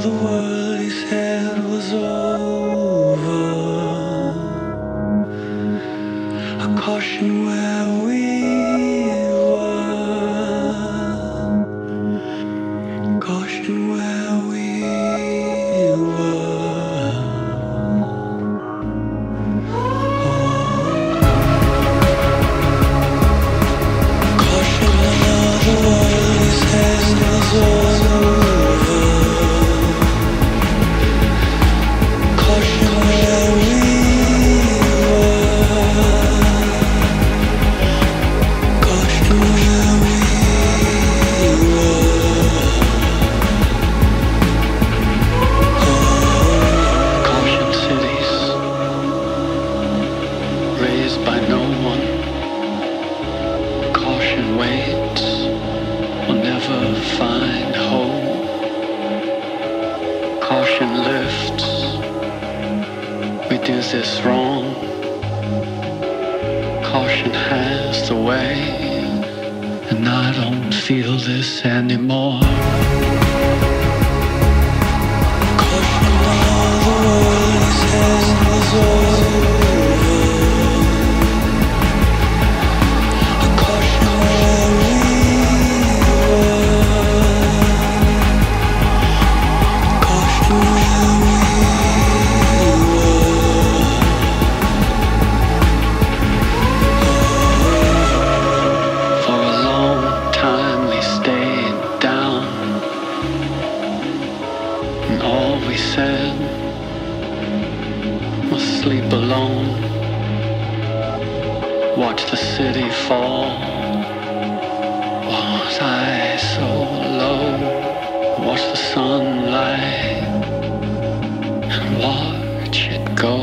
the world he said was over. A caution where we were. Caution where we were. Caution where the world he said was over. Caution where we were. Caution where we were. Caution cities raised by no one. Caution waits will never find hope. Caution lifts. We do this wrong. Caution has the way, and I don't feel this anymore. Caution all the world says was over. A caution where we were. Caution where we we said was sleep alone, watch the city fall. Was I so low? Watch the sunlight and watch it go.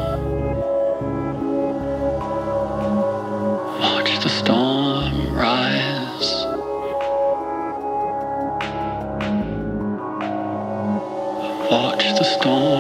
Watch the storm rise. Watch the storm